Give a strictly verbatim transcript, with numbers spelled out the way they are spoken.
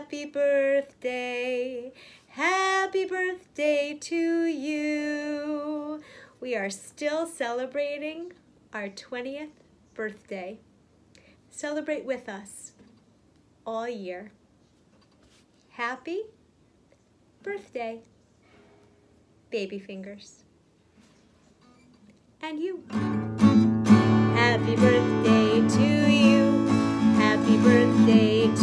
happy birthday. Happy birthday to you. We are still celebrating our twentieth birthday. Celebrate with us all year. Happy birthday, baby fingers. And you. Happy birthday to you. Happy birthday to